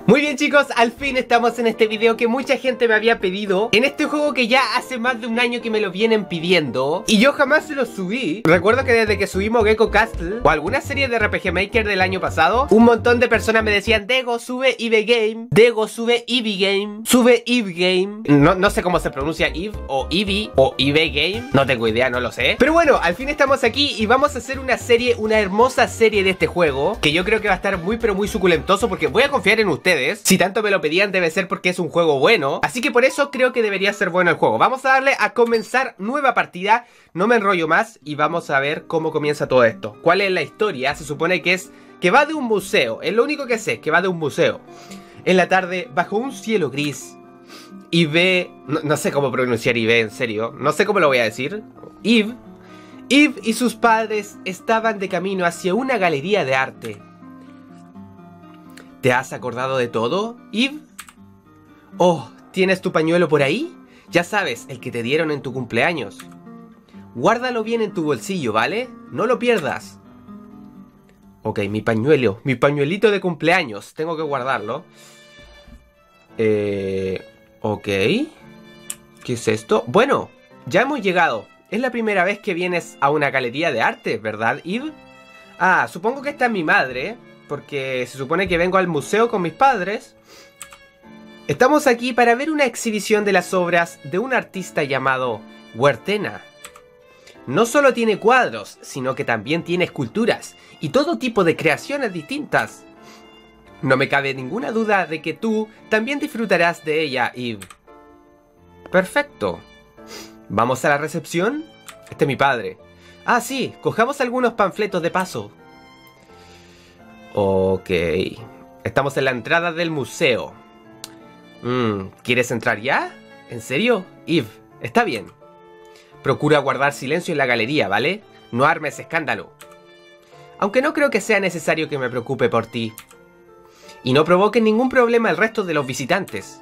Muy bien chicos, al fin estamos en este video que mucha gente me había pedido. En este juego que ya hace más de un año que me lo vienen pidiendo y yo jamás se lo subí. Recuerdo que desde que subimos Gecko Castle o alguna serie de RPG Maker del año pasado, un montón de personas me decían: Dego, sube Eve Game, Dego, sube Eve Game, sube Eve Game. No sé cómo se pronuncia Eve o Eevee o Eve Game, no tengo idea, no lo sé. Pero bueno, al fin estamos aquí y vamos a hacer una serie, una hermosa serie de este juego, que yo creo que va a estar muy pero muy suculentoso, porque voy a confiar en ustedes. Si tanto me lo pedían debe ser porque es un juego bueno, así que por eso creo que debería ser bueno el juego. Vamos a darle a comenzar nueva partida, no me enrollo más y vamos a ver cómo comienza todo esto. ¿Cuál es la historia? Se supone que es que va de un museo, es lo único que sé, que va de un museo. En la tarde, bajo un cielo gris, Eve, no sé cómo pronunciar Eve, en serio, no sé cómo lo voy a decir. Eve y sus padres estaban de camino hacia una galería de arte. ¿Te has acordado de todo, Eve? Oh, ¿tienes tu pañuelo por ahí? Ya sabes, el que te dieron en tu cumpleaños. Guárdalo bien en tu bolsillo, ¿vale? No lo pierdas. Ok, mi pañuelo, mi pañuelito de cumpleaños. Tengo que guardarlo. Ok. ¿Qué es esto? Bueno, ya hemos llegado. Es la primera vez que vienes a una galería de arte, ¿verdad, Eve? Ah, supongo que esta es mi madre, porque se supone que vengo al museo con mis padres. Estamos aquí para ver una exhibición de las obras de un artista llamado Huertena. No solo tiene cuadros, sino que también tiene esculturas y todo tipo de creaciones distintas. No me cabe ninguna duda de que tú también disfrutarás de ella, Eve. Perfecto. ¿Vamos a la recepción? Este es mi padre. Ah, sí, cojamos algunos panfletos de paso. Ok. Estamos en la entrada del museo. ¿Quieres entrar ya? ¿En serio? Eve, está bien. Procura guardar silencio en la galería, ¿vale? No armes escándalo. Aunque no creo que sea necesario que me preocupe por ti. Y no provoque ningún problema al resto de los visitantes.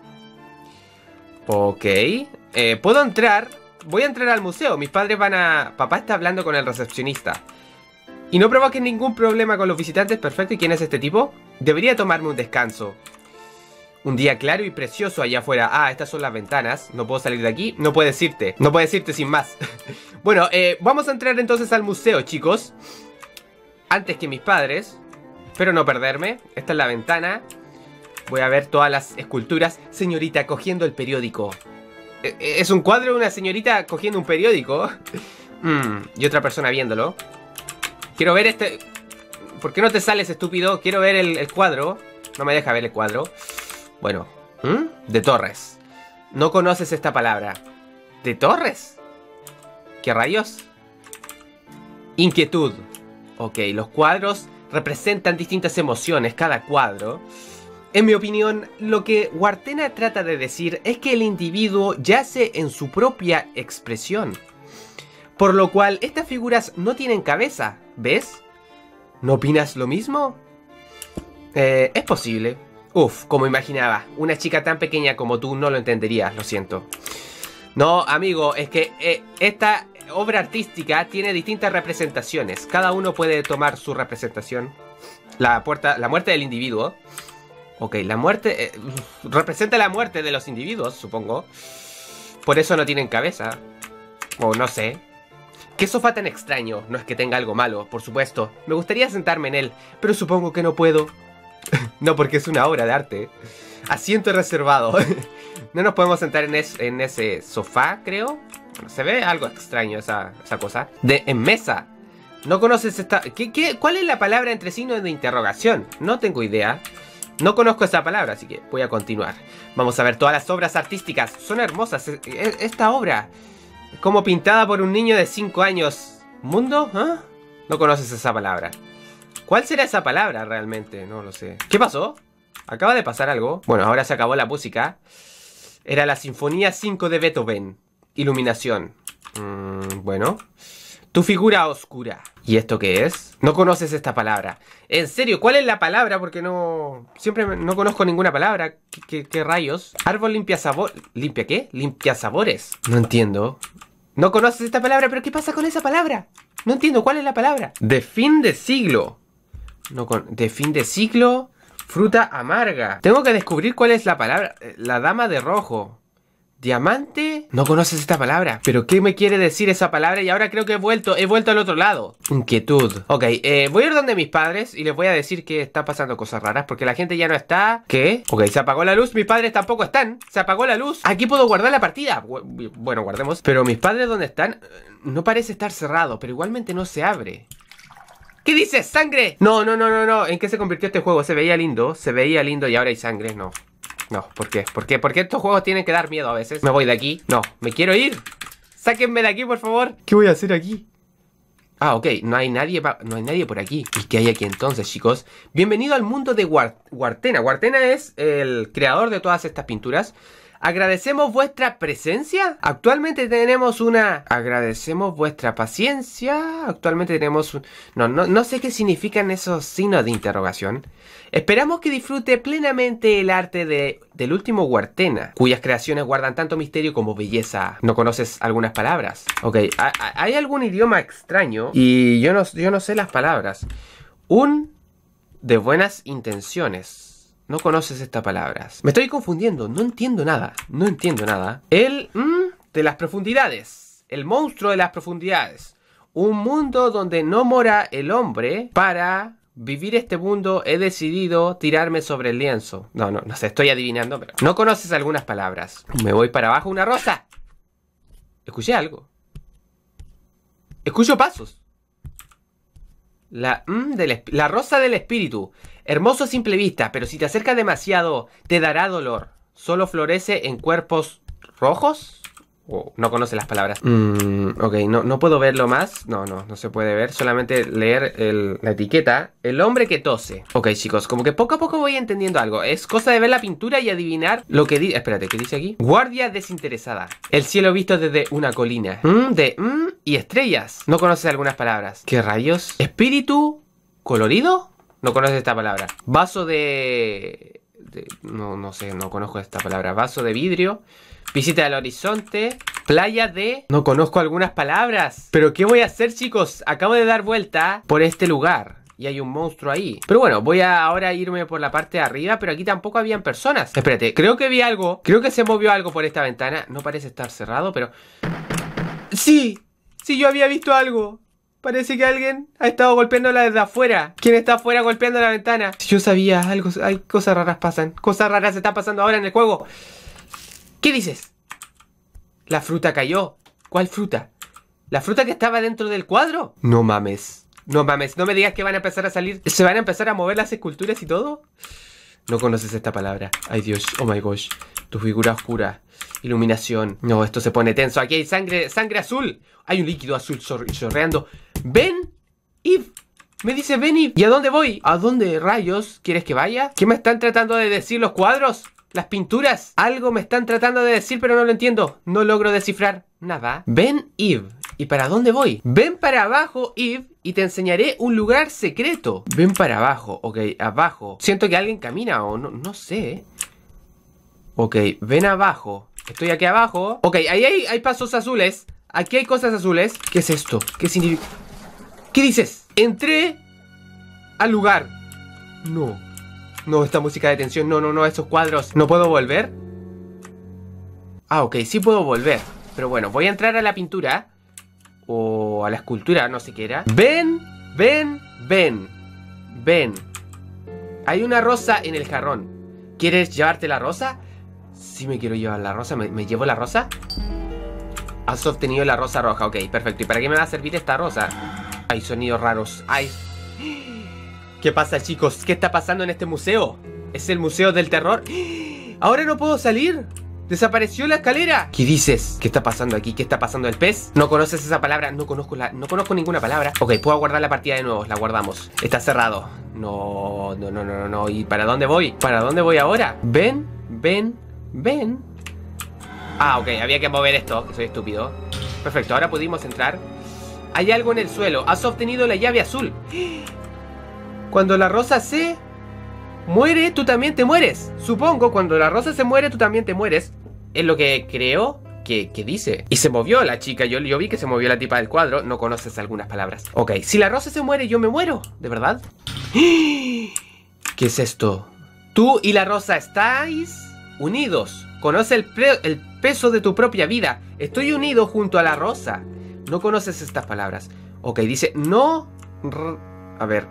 Ok. ¿Puedo entrar? Voy a entrar al museo. Mis padres van a... Papá está hablando con el recepcionista. Y no provoque ningún problema con los visitantes. Perfecto. ¿Y quién es este tipo? Debería tomarme un descanso. Un día claro y precioso allá afuera. Ah, estas son las ventanas. No puedo salir de aquí. No puedes irte. No puedes irte sin más. Bueno, vamos a entrar entonces al museo, chicos. Antes que mis padres. Espero no perderme. Esta es la ventana. Voy a ver todas las esculturas. Señorita cogiendo el periódico. ¿Es un cuadro de una señorita cogiendo un periódico? Y otra persona viéndolo. Quiero ver este... ¿Por qué no te sales, estúpido? Quiero ver el cuadro. No me deja ver el cuadro. Bueno. De Torres. No conoces esta palabra. ¿De Torres? ¿Qué rayos? Inquietud. Ok, los cuadros representan distintas emociones, cada cuadro. En mi opinión, lo que Huertena trata de decir es que el individuo yace en su propia expresión. Por lo cual, estas figuras no tienen cabeza, ¿ves? ¿No opinas lo mismo? Es posible. Uf, como imaginaba. Una chica tan pequeña como tú no lo entendería, lo siento. No, amigo, es que esta obra artística tiene distintas representaciones. Cada uno puede tomar su representación. La muerte del individuo. Ok, la muerte... representa la muerte de los individuos, supongo. Por eso no tienen cabeza. O no sé. ¿Qué sofá tan extraño? No es que tenga algo malo, por supuesto. Me gustaría sentarme en él, pero supongo que no puedo. No, porque es una obra de arte. Asiento reservado. No nos podemos sentar en ese sofá, creo. Se ve algo extraño esa cosa. En mesa. ¿No conoces esta...? ¿Cuál es la palabra entre signos de interrogación? No tengo idea. No conozco esa palabra, así que voy a continuar. Vamos a ver todas las obras artísticas. Son hermosas. Esta obra, como pintada por un niño de 5 años. ¿Mundo? ¿Ah? No conoces esa palabra. ¿Cuál será esa palabra realmente? No lo sé. ¿Qué pasó? ¿Acaba de pasar algo? Bueno, ahora se acabó la música. Era la Sinfonía 5 de Beethoven. Iluminación. Bueno. Tu figura oscura. ¿Y esto qué es? No conoces esta palabra. En serio, ¿cuál es la palabra? Porque no... Siempre no conozco ninguna palabra. ¿Qué rayos? Árbol limpia sabor... ¿Limpia qué? Limpia sabores. No entiendo. No conoces esta palabra, pero ¿qué pasa con esa palabra? No entiendo, ¿cuál es la palabra? De fin de siglo. No con... De fin de siglo... Fruta amarga. Tengo que descubrir cuál es la palabra. La dama de rojo. Diamante. No conoces esta palabra. ¿Pero qué me quiere decir esa palabra? Y ahora creo que he vuelto al otro lado. Inquietud. Ok, voy a ir donde mis padres y les voy a decir que está pasando cosas raras porque la gente ya no está. ¿Qué? Ok, se apagó la luz. Mis padres tampoco están. Se apagó la luz. Aquí puedo guardar la partida. Bueno, guardemos. Pero mis padres, ¿dónde están? No parece estar cerrado, pero igualmente no se abre. ¿Qué dices? ¡Sangre! No. ¿En qué se convirtió este juego? Se veía lindo y ahora hay sangre. No. No, ¿por qué? ¿Por qué? Porque estos juegos tienen que dar miedo a veces. Me voy de aquí. No, me quiero ir. Sáquenme de aquí, por favor. ¿Qué voy a hacer aquí? Ah, ok. No hay nadie por aquí. ¿Y qué hay aquí entonces, chicos? Bienvenido al mundo de Wartena. Wartena es el creador de todas estas pinturas. Agradecemos vuestra presencia. Actualmente tenemos una... Agradecemos vuestra paciencia. Actualmente tenemos un... No sé qué significan esos signos de interrogación. Esperamos que disfrute plenamente el arte del último Wartena, cuyas creaciones guardan tanto misterio como belleza. ¿No conoces algunas palabras? Ok, hay algún idioma extraño y yo no sé las palabras. De buenas intenciones. No conoces estas palabras. Me estoy confundiendo. No entiendo nada. El de las profundidades. El monstruo de las profundidades. Un mundo donde no mora el hombre. Para vivir este mundo he decidido tirarme sobre el lienzo. No sé, estoy adivinando, pero... No conoces algunas palabras. Me voy para abajo. ¡Una rosa! Escuché algo. Escucho pasos. La rosa del espíritu. Hermoso a simple vista, pero si te acercas demasiado, te dará dolor. Solo florece en cuerpos rojos. Oh, no conoce las palabras. Ok, no puedo verlo más. No se puede ver. Solamente leer la etiqueta. El hombre que tose. Ok, chicos, como que poco a poco voy entendiendo algo. Es cosa de ver la pintura y adivinar lo que dice. Espérate, ¿qué dice aquí? Guardia desinteresada. El cielo visto desde una colina. Y estrellas. No conoces algunas palabras. ¿Qué rayos? Espíritu colorido. No conoces esta palabra. Vaso no sé, no conozco esta palabra. Vaso de vidrio. Visita al horizonte. Playa de... No conozco algunas palabras. ¿Pero qué voy a hacer, chicos? Acabo de dar vuelta por este lugar. Y hay un monstruo ahí. Pero bueno, voy a ahora irme por la parte de arriba. Pero aquí tampoco habían personas. Espérate, creo que vi algo. Creo que se movió algo por esta ventana. No parece estar cerrado, pero... ¡Sí! Sí, yo había visto algo. Parece que alguien ha estado golpeándola desde afuera. ¿Quién está afuera golpeando la ventana? Si yo sabía algo, hay cosas raras pasan. Cosas raras están pasando ahora en el juego. ¿Qué dices? La fruta cayó. ¿Cuál fruta? ¿La fruta que estaba dentro del cuadro? No mames. No me digas que van a empezar a salir. ¿Se van a empezar a mover las esculturas y todo? No conoces esta palabra. Ay Dios, oh my gosh. Tu figura oscura. Iluminación. No, esto se pone tenso. Aquí hay sangre azul. Hay un líquido azul chorreando. ven, Eve. Me dice ven, Eve. ¿Y a dónde voy? ¿A dónde rayos quieres que vaya? ¿Qué me están tratando de decir los cuadros? ¿Las pinturas? Algo me están tratando de decir, pero no lo entiendo. No logro descifrar nada. Ven, Eve. ¿Y para dónde voy? Ven para abajo, Eve, y te enseñaré un lugar secreto. Ven para abajo. Ok, abajo. Siento que alguien camina o no sé. Ok, ven abajo. Estoy aquí abajo. Ok, ahí hay pasos azules. Aquí hay cosas azules. ¿Qué es esto? ¿Qué significa? ¿Qué dices? Entré al lugar. No, esta música de tensión. No, esos cuadros. ¿No puedo volver? Ah, ok, sí puedo volver. Pero bueno, voy a entrar a la pintura. O a la escultura, no sé qué era. Ven. Hay una rosa en el jarrón. ¿Quieres llevarte la rosa? Sí me quiero llevar la rosa. ¿Me llevo la rosa? Has obtenido la rosa roja. Ok, perfecto. ¿Y para qué me va a servir esta rosa? Hay sonidos raros. Ay. ¿Qué pasa, chicos? ¿Qué está pasando en este museo? ¿Es el museo del terror? ¿Ahora no puedo salir? ¡Desapareció la escalera! ¿Qué dices? ¿Qué está pasando aquí? ¿Qué está pasando? ¿El pez? ¿No conoces esa palabra? No conozco ninguna palabra. Ok, puedo guardar la partida de nuevo. La guardamos. Está cerrado. No. ¿Y para dónde voy? ¿Para dónde voy ahora? Ven. Ah, ok, había que mover esto, que soy estúpido. Perfecto, ahora pudimos entrar. Hay algo en el suelo. Has obtenido la llave azul. Cuando la rosa se muere, tú también te mueres. Supongo, cuando la rosa se muere, tú también te mueres. Es lo que creo que dice. Y se movió la chica, yo vi que se movió la tipa del cuadro. No conoces algunas palabras. Ok, si la rosa se muere, yo me muero. ¿De verdad? ¿Qué es esto? Tú y la rosa estáis unidos. Conoce el peso de tu propia vida. Estoy unido junto a la rosa. No conoces estas palabras. Ok, dice no... A ver...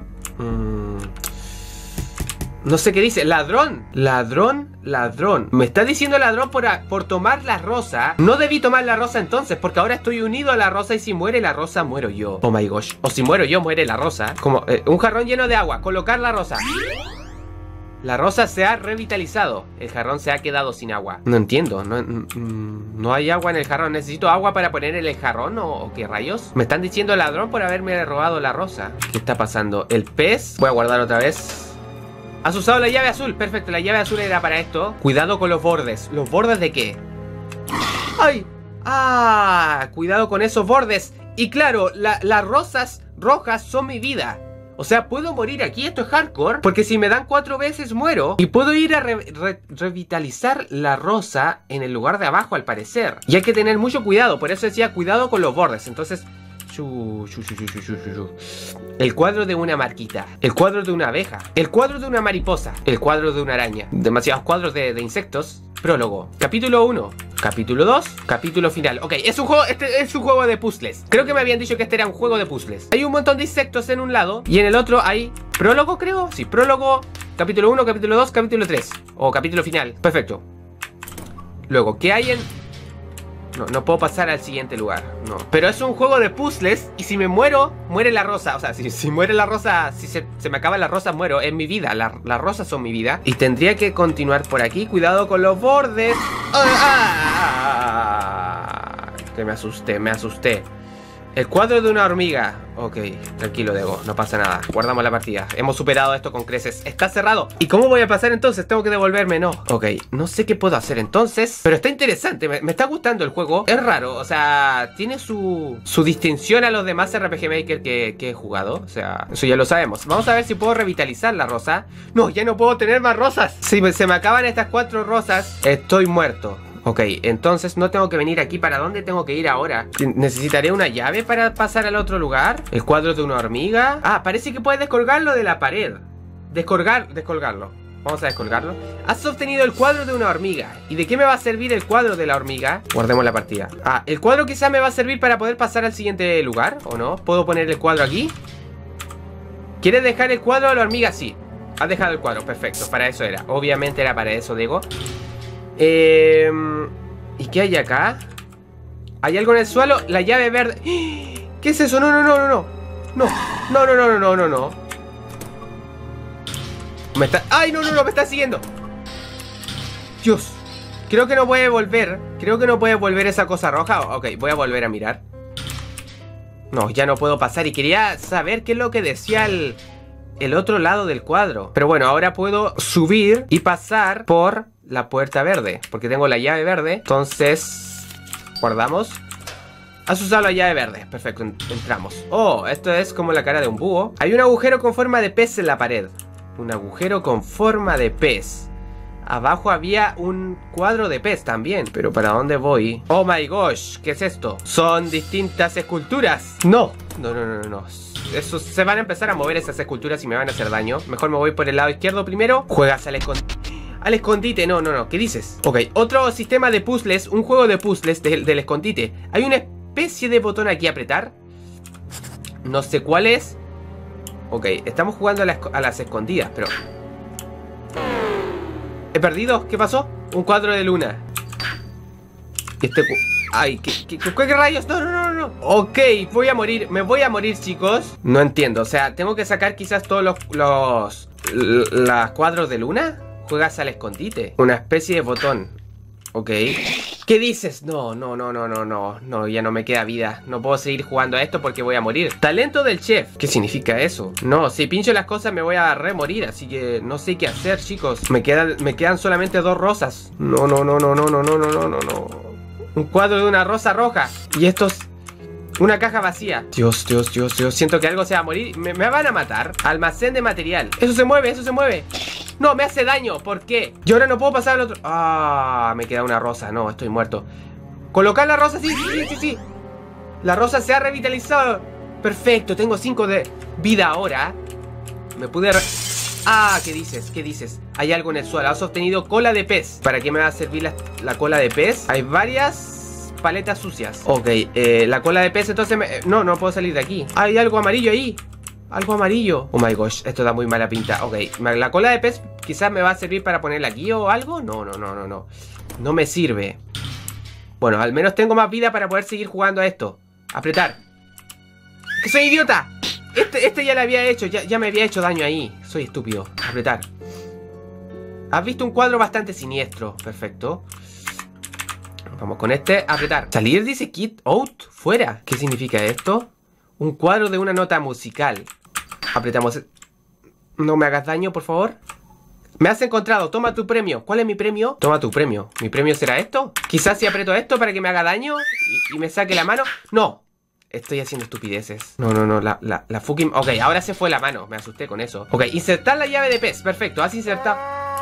No sé qué dice. Ladrón. Ladrón. Ladrón. Me está diciendo ladrón por tomar la rosa. No debí tomar la rosa entonces, porque ahora estoy unido a la rosa y si muere la rosa, muero yo. Oh my gosh. O si muero yo, muere la rosa. Como un jarrón lleno de agua. Colocar la rosa. La rosa se ha revitalizado. El jarrón se ha quedado sin agua. No entiendo. No hay agua en el jarrón. ¿Necesito agua para poner en el jarrón o qué rayos? Me están diciendo ladrón por haberme robado la rosa. ¿Qué está pasando? El pez. Voy a guardar otra vez. Has usado la llave azul. Perfecto, la llave azul era para esto. Cuidado con los bordes. ¿Los bordes de qué? ¡Ay! ¡Ah! Cuidado con esos bordes. Y claro, las rosas rojas son mi vida. O sea, puedo morir aquí, esto es hardcore. Porque si me dan 4 veces muero. Y puedo ir a revitalizar la rosa en el lugar de abajo al parecer. Y hay que tener mucho cuidado, por eso decía cuidado con los bordes. Entonces... El cuadro de una marquita. El cuadro de una abeja. El cuadro de una mariposa. El cuadro de una araña. Demasiados cuadros de insectos. Prólogo. Capítulo 1. Capítulo 2. Capítulo final. Ok, es un juego, este es un juego de puzzles. Creo que me habían dicho que este era un juego de puzzles. Hay un montón de insectos en un lado y en el otro hay prólogo, creo. Sí, prólogo. Capítulo 1, capítulo 2, capítulo 3. O capítulo final. Perfecto. Luego, ¿qué hay en...? No puedo pasar al siguiente lugar. No. Pero es un juego de puzzles. Y si me muero, muere la rosa. O sea, si muere la rosa, si se me acaba la rosa, muero. Es mi vida. Las rosas son mi vida. Y tendría que continuar por aquí. Cuidado con los bordes. Que me asusté. El cuadro de una hormiga. Ok, tranquilo, Dego, no pasa nada. Guardamos la partida. Hemos superado esto con creces. Está cerrado. ¿Y cómo voy a pasar entonces? Tengo que devolverme, no. Ok, no sé qué puedo hacer entonces. Pero está interesante, me está gustando el juego. Es raro, o sea, tiene su distinción a los demás RPG Maker que he jugado. O sea, eso ya lo sabemos. Vamos a ver si puedo revitalizar la rosa. No, ya no puedo tener más rosas. Si se me acaban estas 4 rosas, estoy muerto. Ok, entonces no tengo que venir aquí. ¿Para dónde tengo que ir ahora? ¿Necesitaré una llave para pasar al otro lugar? ¿El cuadro de una hormiga? Ah, parece que puedes descolgarlo de la pared. Descolgarlo. Vamos a descolgarlo. Has obtenido el cuadro de una hormiga. ¿Y de qué me va a servir el cuadro de la hormiga? Guardemos la partida. Ah, el cuadro quizá me va a servir para poder pasar al siguiente lugar, ¿o no? ¿Puedo poner el cuadro aquí? ¿Quieres dejar el cuadro de la hormiga? Sí. Has dejado el cuadro, perfecto, para eso era. Obviamente era para eso, Diego. ¿Y qué hay acá? ¿Hay algo en el suelo? La llave verde. ¿Qué es eso? No. Me está... ¡Ay, no! Me está siguiendo. Dios. Creo que no puede volver. Esa cosa roja. Ok, voy a volver a mirar. No, ya no puedo pasar. Y quería saber qué es lo que decía el otro lado del cuadro. Pero bueno, ahora puedo subir y pasar por la puerta verde, porque tengo la llave verde. Entonces, guardamos. Has usado la llave verde, perfecto, entramos. Oh, esto es como la cara de un búho. Hay un agujero con forma de pez en la pared. Un agujero con forma de pez. Abajo había un cuadro de pez también. Pero ¿para dónde voy? Oh my gosh, ¿qué es esto? Son distintas esculturas. No. Eso, se van a empezar a mover esas esculturas y me van a hacer daño. Mejor me voy por el lado izquierdo primero. Juegas al escondite. No. ¿Qué dices? Ok, otro sistema de puzzles. Un juego de puzzles del escondite. Hay una especie de botón aquí a apretar. No sé cuál es. Ok, estamos jugando a las escondidas, pero... ¿He perdido? ¿Qué pasó? Un cuadro de luna. Ay, ¿qué rayos? No. Ok, voy a morir. Me voy a morir, chicos. No entiendo, o sea, tengo que sacar quizás todos los cuadros de luna. Juegas al escondite. Una especie de botón. Ok. ¿Qué dices? No, ya no me queda vida. No puedo seguir jugando a esto porque voy a morir. Talento del chef. ¿Qué significa eso? No, si pincho las cosas me voy a remorir. Así que no sé qué hacer, chicos. Me quedan solamente 2 rosas. No. Un cuadro de una rosa roja. Y esto es una caja vacía. Dios. Siento que algo se va a morir. Me van a matar. Almacén de material. Eso se mueve. No, me hace daño. ¿Por qué? Yo ahora no puedo pasar al otro. Ah, me queda una rosa. No, estoy muerto. Colocar la rosa. Sí. La rosa se ha revitalizado. Perfecto, tengo 5 de vida ahora. Me pude... Ah, ¿qué dices? ¿Qué dices? Hay algo en el suelo. Has obtenido cola de pez. ¿Para qué me va a servir la cola de pez? Hay varias paletas sucias. Ok, la cola de pez entonces no puedo salir de aquí. Hay algo amarillo ahí. Algo amarillo. Oh my gosh, esto da muy mala pinta. Ok, la cola de pez quizás me va a servir para ponerla aquí o algo. No. No me sirve. Bueno, al menos tengo más vida para poder seguir jugando a esto. Apretar. ¡Que soy idiota! Este ya le había hecho, ya me había hecho daño ahí. Soy estúpido. Apretar. Has visto un cuadro bastante siniestro. Perfecto. Vamos con este. Apretar. Salir dice Kit Out. Fuera. ¿Qué significa esto? Un cuadro de una nota musical. Apretamos. No me hagas daño, por favor. Me has encontrado. Toma tu premio. ¿Cuál es mi premio? Toma tu premio. ¿Mi premio será esto? Quizás si aprieto esto para que me haga daño y me saque la mano. No. Estoy haciendo estupideces. No, la fucking... Ok, ahora se fue la mano. Me asusté con eso. Ok, insertar la llave de pez. Perfecto, has insertado.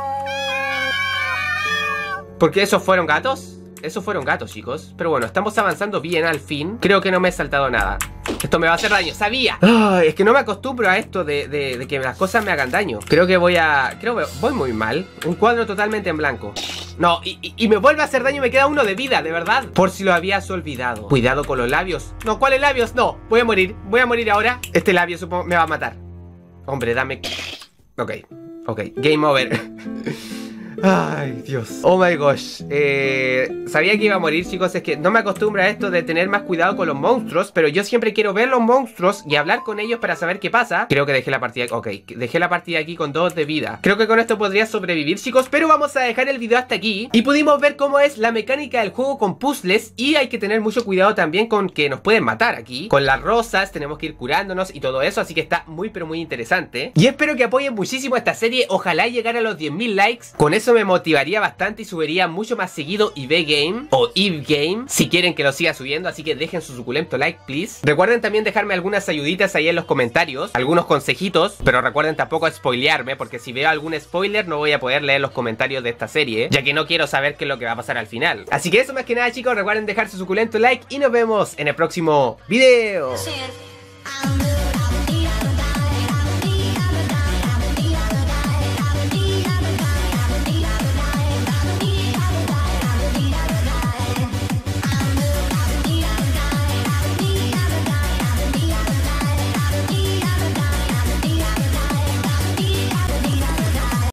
¿Porque esos fueron gatos? Esos fueron gatos, chicos. Pero bueno, estamos avanzando bien al fin. Creo que no me he saltado nada. Esto me va a hacer daño, ¡sabía! Ay, es que no me acostumbro a esto de que las cosas me hagan daño. Creo que voy muy mal. Un cuadro totalmente en blanco. No, y me vuelve a hacer daño y me queda uno de vida, de verdad. Por si lo habías olvidado. Cuidado con los labios. No, ¿cuáles labios? No, voy a morir ahora. Este labio supongo me va a matar. Hombre, dame... Ok, game over. Ay, Dios. Oh my gosh. Sabía que iba a morir, chicos. Es que no me acostumbro a esto de tener más cuidado con los monstruos. Pero yo siempre quiero ver los monstruos y hablar con ellos para saber qué pasa. Creo que dejé la partida. Ok, dejé la partida aquí con 2 de vida. Creo que con esto podría sobrevivir, chicos. Pero vamos a dejar el video hasta aquí. Y pudimos ver cómo es la mecánica del juego con puzzles. Y hay que tener mucho cuidado también con que nos pueden matar aquí. Con las rosas tenemos que ir curándonos y todo eso. Así que está muy pero muy interesante. Y espero que apoyen muchísimo esta serie. Ojalá llegara a los 10.000 likes. Con eso me motivaría bastante y subiría mucho más seguido IV Game o Eve Game si quieren que lo siga subiendo, así que dejen su suculento like, please. Recuerden también dejarme algunas ayuditas ahí en los comentarios, algunos consejitos, pero recuerden tampoco spoilearme, porque si veo algún spoiler no voy a poder leer los comentarios de esta serie, ya que no quiero saber qué es lo que va a pasar al final. Así que eso más que nada, chicos, recuerden dejar su suculento like y nos vemos en el próximo video.